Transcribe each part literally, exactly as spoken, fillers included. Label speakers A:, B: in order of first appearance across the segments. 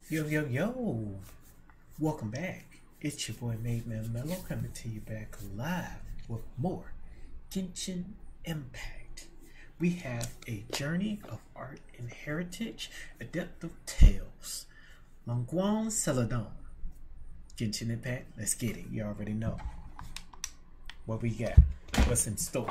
A: Yo, yo, yo! Welcome back. It's your boy Made Man Mellow coming to you back live with more Genshin Impact. We have a journey of art and heritage, a depth of tales. Longuan Celadon. Genshin Impact, let's get it. You already know. What we got? What's in store?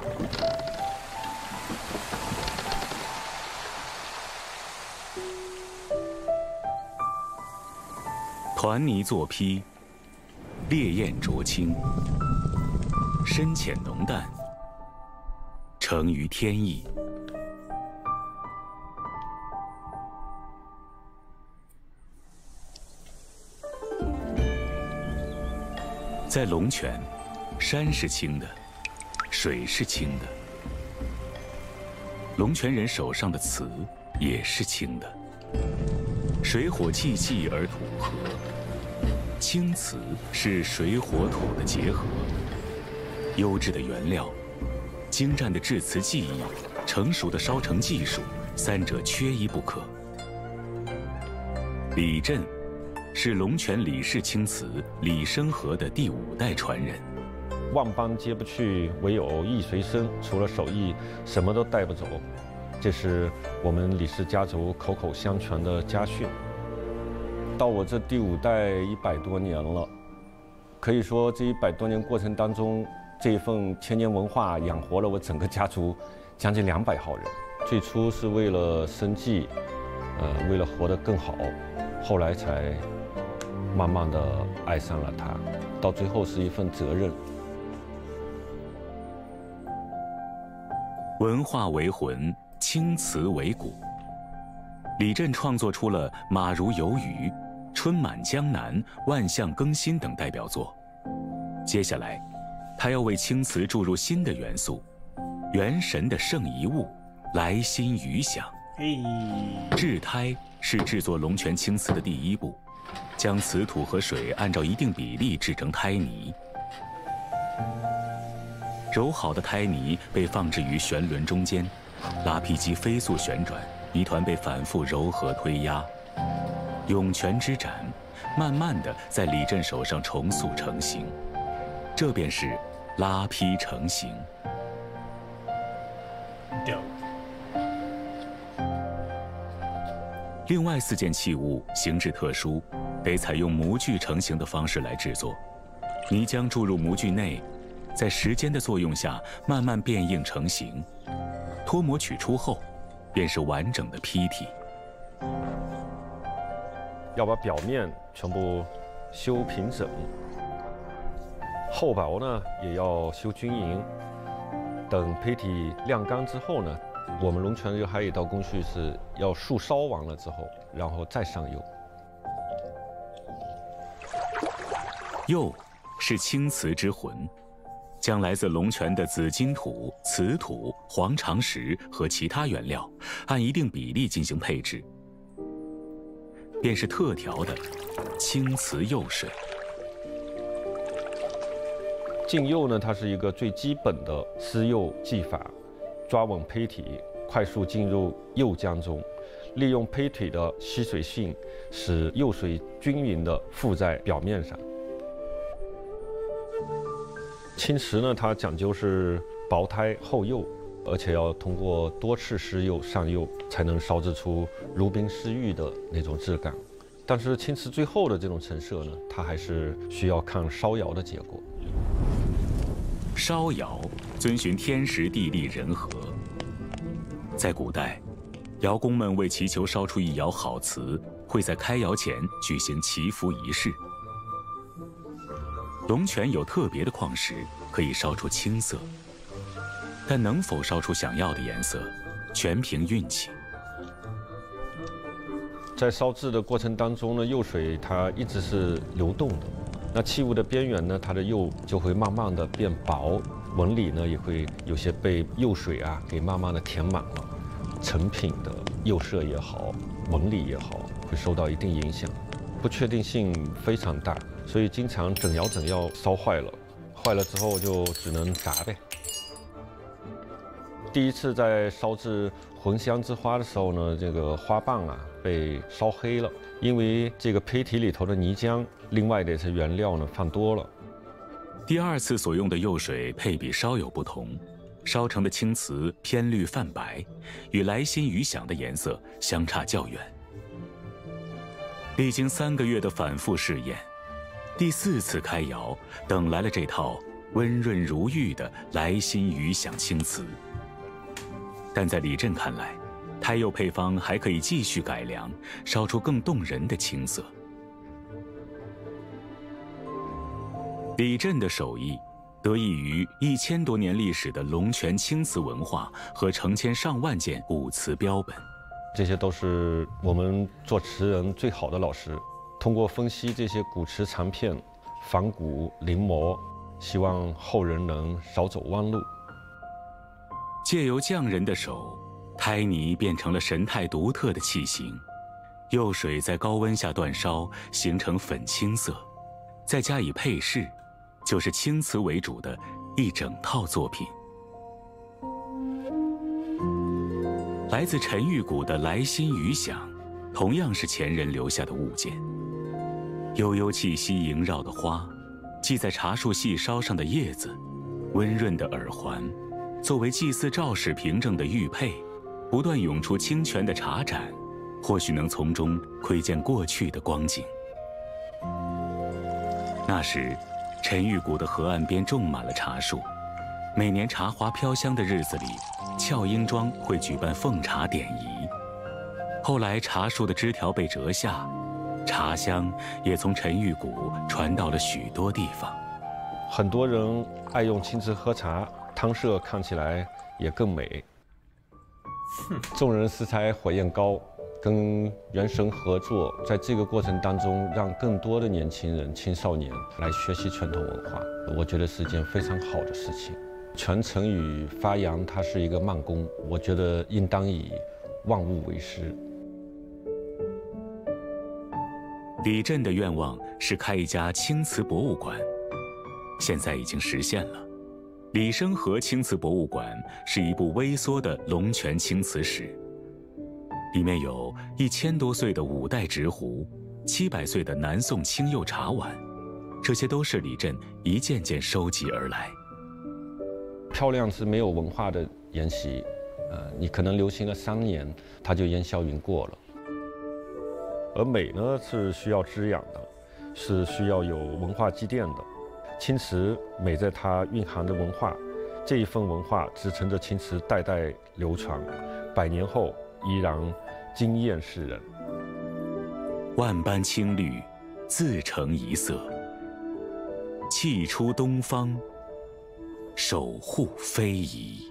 B: 团泥作披，烈焰灼青，深浅浓淡，成于天意。在龙泉，山是青的，水是青的，龙泉人手上的瓷也是青的，水火气气而土和。 青瓷是水火土的结合，优质的原料、精湛的制瓷技艺、成熟的烧成技术，三者缺一不可。李振是龙泉李氏青瓷李生和的第五代传人。
C: 万般皆不去，唯有艺随身。除了手艺，什么都带不走。这是我们李氏家族口口相传的家训。 到我这第五代一百多年了，可以说这一百多年过程当中，这一份千年文化养活了我整个家族将近两百号人。最初是为了生计，呃，为了活得更好，后来才慢慢的爱上了它，到最后是一份责任。
B: 文化为魂，青瓷为骨。李振创作出了《马如有雨》。 春满江南、万象更新等代表作。接下来，他要为青瓷注入新的元素，元神的圣遗物——来心余响。制胎是制作龙泉青瓷的第一步，将瓷土和水按照一定比例制成胎泥。揉好的胎泥被放置于旋轮中间，拉坯机飞速旋转，泥团被反复揉合推压。 涌泉之斩，慢慢的在李振手上重塑成型，这便是拉坯成型。另外四件器物形制特殊，得采用模具成型的方式来制作。泥浆注入模具内，在时间的作用下慢慢变硬成型。脱模取出后，便是完整的坯体。
C: 要把表面全部修平整，厚薄呢也要修均匀。等坯体晾干之后呢，我们龙泉就还有一道工序是要素烧完了之后，然后再上釉。
B: 釉是青瓷之魂，将来自龙泉的紫金土、瓷土、黄长石和其他原料，按一定比例进行配置。 便是特调的青瓷釉水。
C: 浸釉呢，它是一个最基本的施釉技法，抓稳坯体，快速进入釉浆中，利用坯体的吸水性，使釉水均匀地附在表面上。青瓷呢，它讲究是薄胎厚釉。 而且要通过多次施釉上釉，才能烧制出如冰似玉的那种质感。但是青瓷最后的这种成色呢，它还是需要看烧窑的结果。
B: 烧窑遵循天时地利人和。在古代，窑工们为祈求烧出一窑好瓷，会在开窑前举行祈福仪式。龙泉有特别的矿石，可以烧出青色。 但能否烧出想要的颜色，全凭运气。
C: 在烧制的过程当中呢，釉水它一直是流动的，那器物的边缘呢，它的釉就会慢慢的变薄，纹理呢也会有些被釉水啊给慢慢的填满了，成品的釉色也好，纹理也好，会受到一定影响，不确定性非常大，所以经常整窑整窑烧坏了，坏了之后就只能砸呗。 第一次在烧制魂香之花的时候呢，这个花瓣啊被烧黑了， 因为这个胚体里头的泥浆，另外的这些原料呢放多了。
B: 第二次所用的釉水配比稍有不同，烧成的青瓷偏绿泛白，与来心余响的颜色相差较远。历经三个月的反复试验，第四次开窑，等来了这套温润如玉的来心余响青瓷。但在李振看来，胎釉配方还可以继续改良，烧出更动人的青色。李振的手艺得益于一千多年历史的龙泉青瓷文化和成千上万件古瓷标本，
C: 这些都是我们做瓷人最好的老师。通过分析这些古瓷残片，仿古临摹，希望后人能少走弯路。
B: 借由匠人的手，胎泥变成了神态独特的器型，釉水在高温下煅烧，形成粉青色，再加以配饰，就是青瓷为主的一整套作品。来自陈玉谷的来心余响，同样是前人留下的物件。悠悠气息萦绕的花，系在茶树细梢上的叶子，温润的耳环，作为祭祀肇始凭证的玉佩，不断涌出清泉的茶盏，或许能从中窥见过去的光景。那时，陈玉谷的河岸边种满了茶树，每年茶花飘香的日子里，俏英庄会举办奉茶典仪。后来，茶树的枝条被折下，茶香也从陈玉谷传到了许多地方。
C: 很多人爱用青瓷喝茶，汤色看起来也更美。众人拾柴火焰高，跟元神合作，在这个过程当中，让更多的年轻人、青少年来学习传统文化，我觉得是一件非常好的事情。传承与发扬，它是一个慢工，我觉得应当以万物为师。
B: 李振的愿望是开一家青瓷博物馆，现在已经实现了。李生和青瓷博物馆是一部微缩的龙泉青瓷史，里面有一千多岁的五代直壶，七百岁的南宋青釉茶碗，这些都是李振一件件收集而来。
C: 漂亮是没有文化的沿袭，呃，你可能流行了三年，它就烟消云过了。而美呢，是需要滋养的，是需要有文化积淀的。青瓷美在它蕴含的文化，这一份文化支撑着青瓷代代流传，百年后依然惊艳世人。
B: 万般青绿，自成一色，气出东方，守护非遗。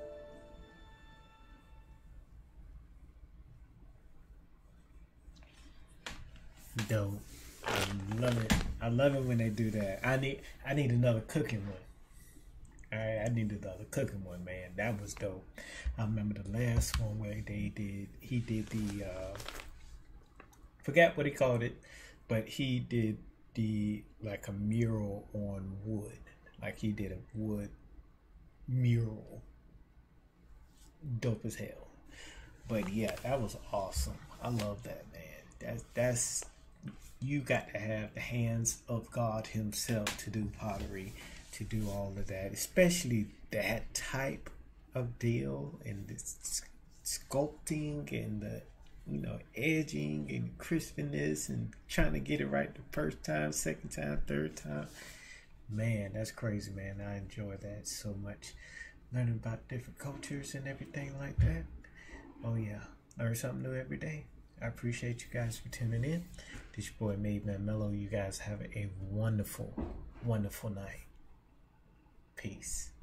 A: Dope. I love it. I love it when they do that. I need I need another cooking one. All right, I need another cooking one, man. That was dope. I remember the last one where they did he did the uh forgot what he called it, but he did the like a mural on wood. Like he did a wood mural. Dope as hell. But yeah, that was awesome. I love that, man. That's that's you got to have the hands of God himself to do pottery, to do all of that, especially that type of deal and the sculpting and the, you know, edging and crispness and trying to get it right the first time, second time, third time. Man, that's crazy, man. I enjoy that so much. Learning about different cultures and everything like that. Oh yeah, learn something new every day. I appreciate you guys for tuning in. This your boy Made Man Mellow. You guys have a wonderful, wonderful night. Peace.